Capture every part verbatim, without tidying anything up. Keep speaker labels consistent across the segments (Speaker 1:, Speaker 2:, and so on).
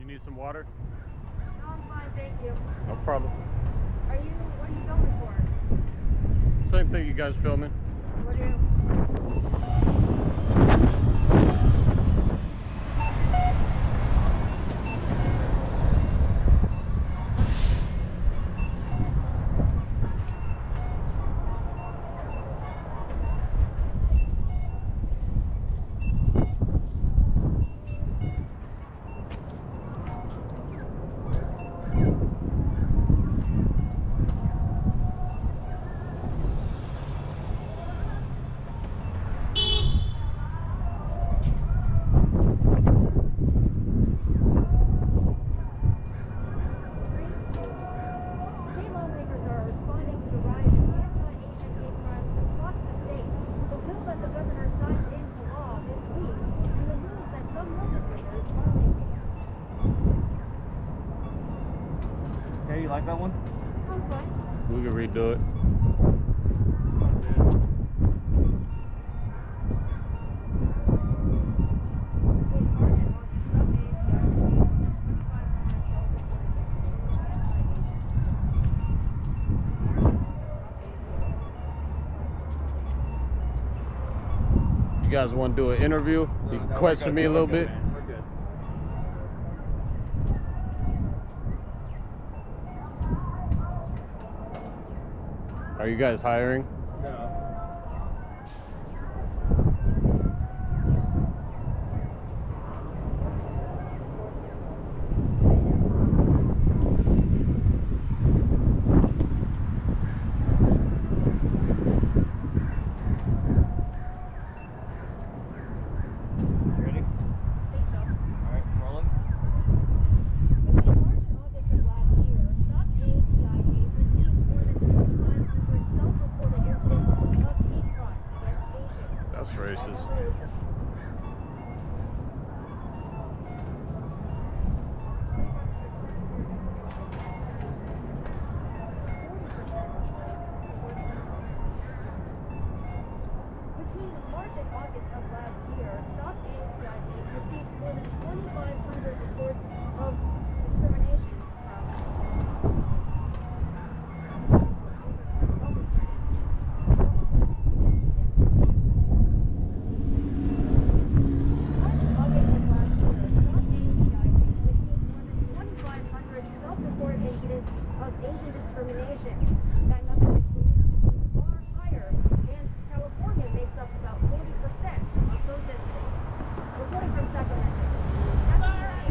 Speaker 1: need some water?
Speaker 2: No, I'm fine, thank you.
Speaker 1: No problem.
Speaker 2: Are you, what are you filming for?
Speaker 1: Same thing you guys filming.
Speaker 2: What are you?
Speaker 3: Okay, you like that one?
Speaker 2: Sounds fine.
Speaker 1: We can redo it. You guys want to do an interview? You can
Speaker 3: No,
Speaker 1: question me a little bit.
Speaker 3: Man. We're good.
Speaker 1: Are you guys hiring?
Speaker 3: No. Ready?
Speaker 2: I think so.
Speaker 3: All right, rolling.
Speaker 2: Between March and August of last year, Stop A P I A received more than twenty-five hundred self-reported incidents of hate crimes against Asians.
Speaker 1: That's racist.
Speaker 2: Between March and August of last year, Stop A P I A received more than twenty-five hundred reports of discrimination from self-reported incidents of Asian discrimination. That number is believed to be far higher, and California makes up about forty percent of those incidents. Reporting from Sacramento. Sorry.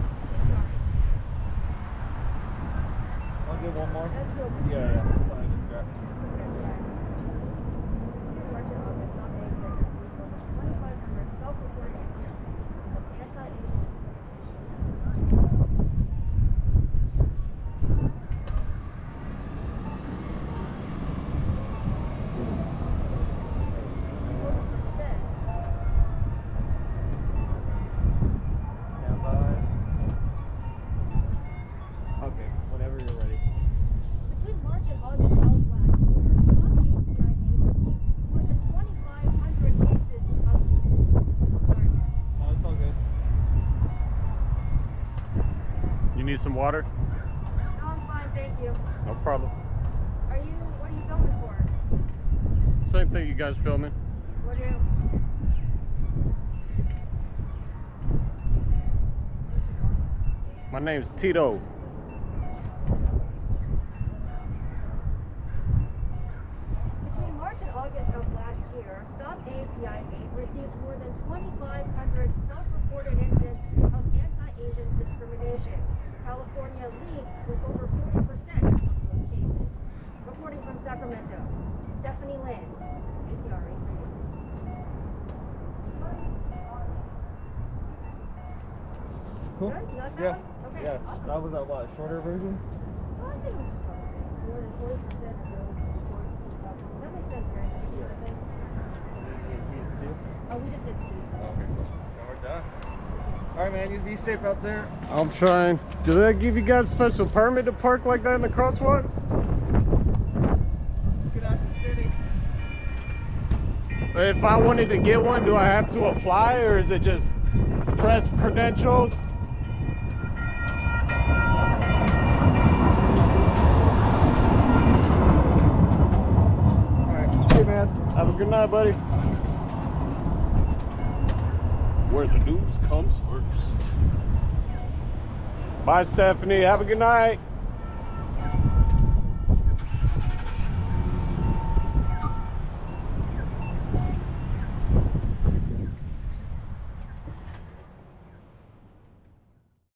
Speaker 3: Want to do one more?
Speaker 2: Let's do it.
Speaker 3: Yeah, yeah. Sorry, just grab.
Speaker 2: Okay, yeah. Between March and August, Stop A P I received more than twenty-five hundred self-reported incidents of anti-Asian discrimination.
Speaker 3: Stand by. Okay, whenever you're ready.
Speaker 2: Between March and August of last year, Stop A P I A received more than twenty-five hundred cases of... Sorry.
Speaker 3: No, it's all good.
Speaker 1: You need some water?
Speaker 2: No, I'm fine, thank you.
Speaker 1: No problem.
Speaker 2: Are you, what are you filming for?
Speaker 1: Same thing you guys filming.
Speaker 2: What are you...
Speaker 1: My name's Tito.
Speaker 2: Between March and August of last year, Stop A P I A received more than twenty-five hundred self-reported incidents of anti-Asian discrimination. California leads with over forty percent of those cases. Reporting from Sacramento, Stephanie Lynn, A C R A News.
Speaker 3: Cool.
Speaker 2: Good? You like that
Speaker 3: Yeah.
Speaker 2: one? Okay,
Speaker 3: Yeah.
Speaker 2: awesome.
Speaker 3: That was a what? Shorter version?
Speaker 2: Well, I think it was just about the same. More than forty percent of those reports. That makes sense, right? That's what you're saying. Oh, we just did two.
Speaker 3: Okay, cool. Now we're done. All right, man. You be safe out there.
Speaker 1: I'm trying. Do they give you guys a special permit to park like that in the crosswalk?
Speaker 3: Get out the city.
Speaker 1: If I wanted to get one, do I have to apply or is it just press credentials? Have a good night, buddy.
Speaker 4: Where the news comes first.
Speaker 1: Bye, Stephanie. Have a good night.